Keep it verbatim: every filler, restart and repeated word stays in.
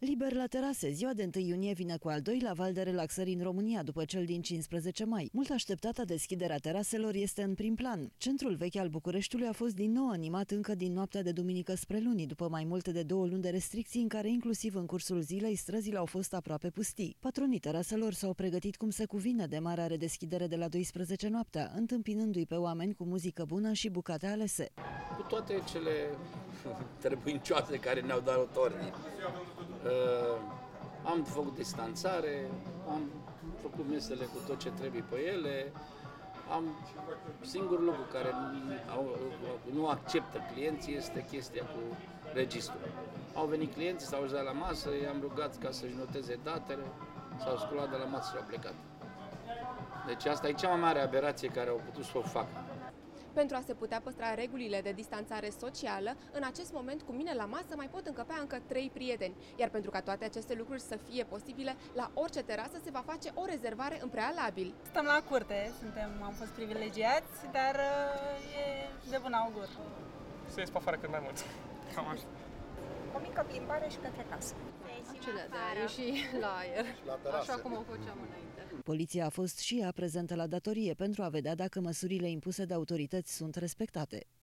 Liber la terase, ziua de întâi iunie vine cu al doilea val de relaxări în România după cel din cincisprezece mai. Mult așteptata deschiderea teraselor este în prim plan. Centrul vechi al Bucureștiului a fost din nou animat încă din noaptea de duminică spre luni, după mai multe de două luni de restricții în care inclusiv în cursul zilei străzile au fost aproape pustii. Patronii teraselor s-au pregătit cum se cuvine de marea redeschidere de la douăsprezece noaptea, întâmpinându-i pe oameni cu muzică bună și bucate alese. Cu toate cele trebuincioase care ne-au dat ordine. Uh, am făcut distanțare, am făcut mesele cu tot ce trebuie pe ele, am singurul lucru care nu, nu acceptă clienții este chestia cu registrul. Au venit clienții, s-au auzit la masă, i-am rugat ca să-și noteze datele, s-au sculat de la masă și au plecat. Deci asta e cea mai mare aberație care au putut să o facă. Pentru a se putea păstra regulile de distanțare socială, în acest moment cu mine la masă mai pot încăpea încă trei prieteni. Iar pentru ca toate aceste lucruri să fie posibile, la orice terasă se va face o rezervare în prealabil. Stăm la curte, suntem, am fost privilegiați, dar e de bun augur. Să ies pe afară cât mai mult. Cam așa. O mică plimbare și către casă. Acelea de a ieși la aer, așa cum o făceam înainte. Poliția a fost și ea prezentă la datorie pentru a vedea dacă măsurile impuse de autorități sunt respectate.